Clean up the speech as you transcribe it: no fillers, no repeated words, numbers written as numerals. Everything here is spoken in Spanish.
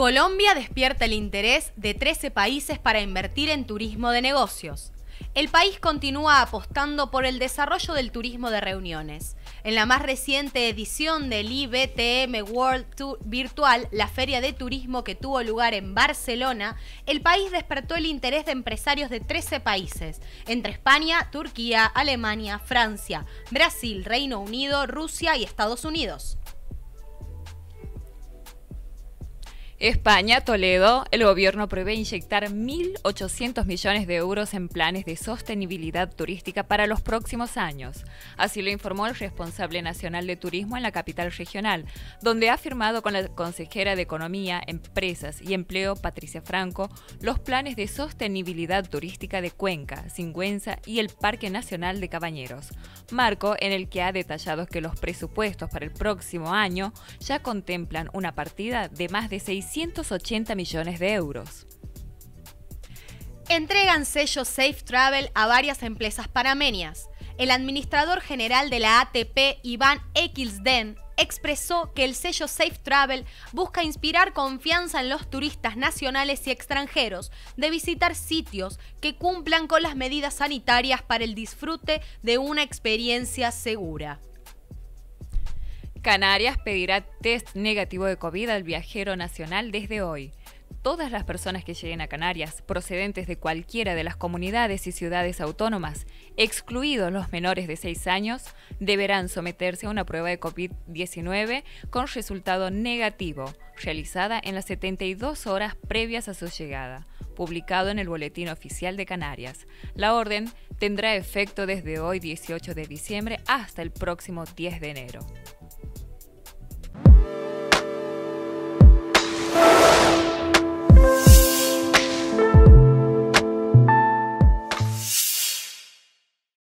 Colombia despierta el interés de 13 países para invertir en turismo de negocios. El país continúa apostando por el desarrollo del turismo de reuniones. En la más reciente edición del IBTM World Tour Virtual, la feria de turismo que tuvo lugar en Barcelona, el país despertó el interés de empresarios de 13 países, entre España, Turquía, Alemania, Francia, Brasil, Reino Unido, Rusia y Estados Unidos. España, Toledo, el gobierno prevé inyectar 1.800 millones de euros en planes de sostenibilidad turística para los próximos años. Así lo informó el responsable nacional de turismo en la capital regional, donde ha firmado con la consejera de Economía, Empresas y Empleo, Patricia Franco, los planes de sostenibilidad turística de Cuenca, Sigüenza y el Parque Nacional de Cabañeros, marco en el que ha detallado que los presupuestos para el próximo año ya contemplan una partida de más de 680 millones de euros. Entregan sello Safe Travel a varias empresas panameñas. El administrador general de la ATP, Iván Equilsden, expresó que el sello Safe Travel busca inspirar confianza en los turistas nacionales y extranjeros de visitar sitios que cumplan con las medidas sanitarias para el disfrute de una experiencia segura. Canarias pedirá test negativo de COVID al viajero nacional desde hoy. Todas las personas que lleguen a Canarias, procedentes de cualquiera de las comunidades y ciudades autónomas, excluidos los menores de 6 años, deberán someterse a una prueba de COVID-19 con resultado negativo, realizada en las 72 horas previas a su llegada, publicado en el Boletín Oficial de Canarias. La orden tendrá efecto desde hoy, 18 de diciembre, hasta el próximo 10 de enero.